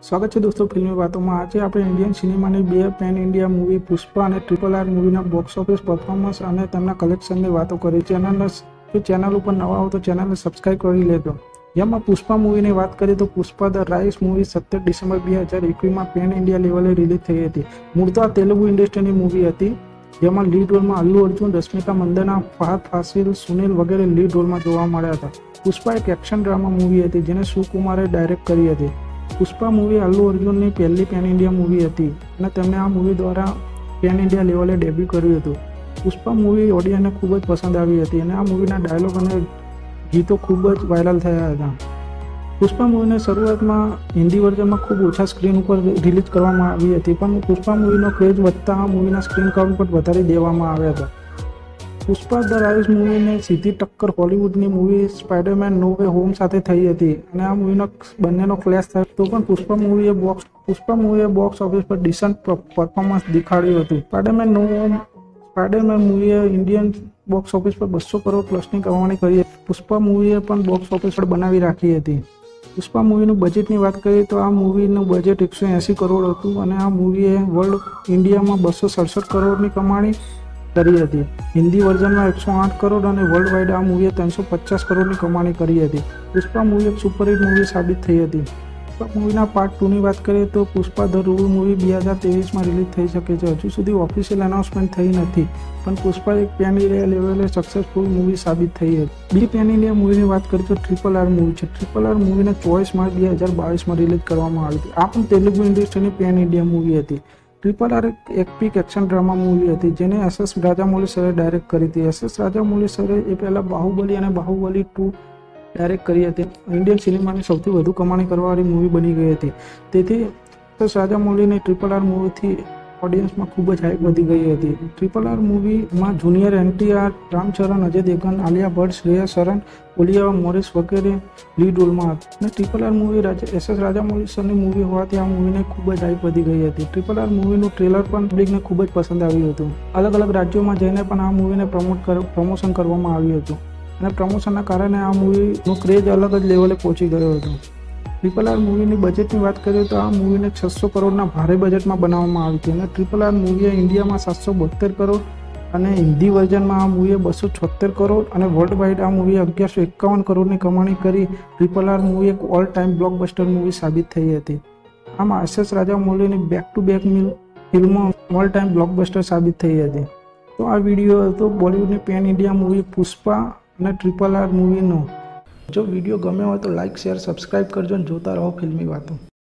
स्वागत है दोस्तों फिल्मी बातों में। आज आप इंडियन सिनेमा की बे पेन इंडिया मूवी पुष्पा और RRR movie box office performance और कलेक्शन की बातों करी। चैनल पर नवा हो तो चैनल ने सब्सक्राइब कर लेजो। जेमां पुष्पा मूवी की बात करिए तो Pushpa the rise movie 17 December 2021 में पेन इंडिया लेवले रिलीज थई हती। मूळ तो तेलुगु इंडस्ट्री की मूवी हती, जेमां लीड रोल में अल्लू अर्जुन, रश्मिका मंदाना, फहद फासिल, सुनील वगैरह लीड रोल में जोवा मळ्या हता। पुष्पा एक एक्शन ड्रामा मूवी हती जेने सुकुमारे डायरेक्ट करी हती। पुष्पा मूवी अल्लू अर्जुन की पहली पेन इंडिया मूवी हती अने तेमणे आ मूवी द्वारा पेन इंडिया लेवले डेब्यू कर्युं हतुं। पुष्पा मूवी ऑडियंस ने खूब ज पसंद आई हती अने आ मूवीना डायलॉग अने गीतों खूब ज वायरल थया हता। पुष्पा मूवी ने शुरुआत में हिंदी वर्जन में खूब ओछा स्क्रीन पर रिलीज करवामां आवी हती, पण पुष्पा मूवीनो क्रेज वधता आ मूवीना स्क्रीन काउंट पर वधारी देवामां आव्या हता। पुष्पा द राइज मूवी ने सीधी टक्कर हॉलीवुडनी movie Spiderman no way home साथे थई हती अने आ मूवीनो बंनेनो क्लेश थयो तो पण पुष्पा मूवीए बॉक्स ऑफिस पर डिसेंट परफॉर्मन्स देखाड्युं हतुं। स्पाइडरमैन मूवीए इंडियन बॉक्स ऑफिस पर 200 करोड़ प्लसनी कमाणी करी। पुष्पा मूवीए पण बॉक्स ऑफिस पर बनावी राखी हती। पुष्पा मूवीનું બજેટની વાત કરીએ તો આ મૂવીનું બજેટ 180 કરોડ હતું અને આ મૂવીએ વર્લ્ડ ઇન્ડિયામાં 267 કરોડની કમાણી કરી હતી। હિન્દી વર્ઝનમાં 108 કરોડ અને વર્લ્ડ વાઇડ આ મૂવીએ 350 કરોડની કમાણી કરી હતી। પુષ્પા મૂવી એક સુપરહિટ મૂવી સાબિત થઈ હતી। પુષ્પા મૂવીના પાર્ટ 2ની વાત કરીએ તો પુષ્પા ધ રૂલ મૂવી 2023માં રિલીઝ થઈ શકે છે। હજુ સુધી ઓફિશિયલ અનાઉન્સમેન્ટ થઈ નથી, પણ પુષ્પા એક પેન ઇન્ડિયા લેવલે સક્સેસફુલ મૂવી સાબિત થઈ હતી। બીજી પેન ઇન્ડિયા મૂવીની વાત કરીએ તો RRR મૂવી છે। RRR મૂવીને 24 માર્ચ 2022માં રિલીઝ કરવામાં આવી હતી। આ પણ તેલુગુ ઇન્ડસ્ટ્રીની પેન ઇન્ડિયા મૂવી હતી। RRR एक पीक एक्शन ड्रामा मूवी थी जेने SS राजामौली सरे डायरेक्ट करी थी। SS राजामौली सरे ए पहला बाहुबली और बाहुबली 2 डायरेक्ट करी थी। इंडियन सिनेमा में सौथी वधु कमाणी करवावाळी मूवी बनी गई थी। तेथी SS राजामौली ने RRR मूवी थी ऑडियंस में खूब ज हाइप वधी गई थी। RRR मूवी में junior NTR, Ram Charan, Ajay Devgan, Alia Bhatt, Shriya Saran, Olivia Morris वगैरह लीड रोल में था। RRR movie SS Rajamouli sir movie होवाथी आ मूवी ने खूब ज हाइप वधी गई थी। RRR मूवी ट्रेलर पण पब्लिक ने खूब ज पसंद आव्युं हतुं। अलग अलग राज्यों में जईने पण आ मूवी ने प्रमोशन करवामां आव्युं हतुं अने प्रमोशनना कारणे आ मूवीनो क्रेज अलग ज लेवले पहोंची गयो हतो। RRR मूवी की बजेट की बात करिए तो आ मूवी ने 600 करोड़ भारे बजेट में बनावामां आवी हती अने RRR मूवीए इंडिया में 772 करोड़ और हिंदी वर्जन में आ मूवीए 276 करोड़ और वर्ल्ड वाइड आ मूवी 1151 करोड़ की कमाणी करी। RRR मूवी एक ऑल टाइम ब्लॉकबस्टर मूवी साबित थई हती। आम SS राजामौली की बैक टू बैक फिल्मों ऑल टाइम ब्लॉकबस्टर साबित थई हती। तो आ विडियो हतो Bollywood pan India movie Pushpa और RRR मूवी नो। जो वीडियो गम्यो हो तो लाइक शेयर सब्सक्राइब करजो, जोता रहो फिल्मी बातों।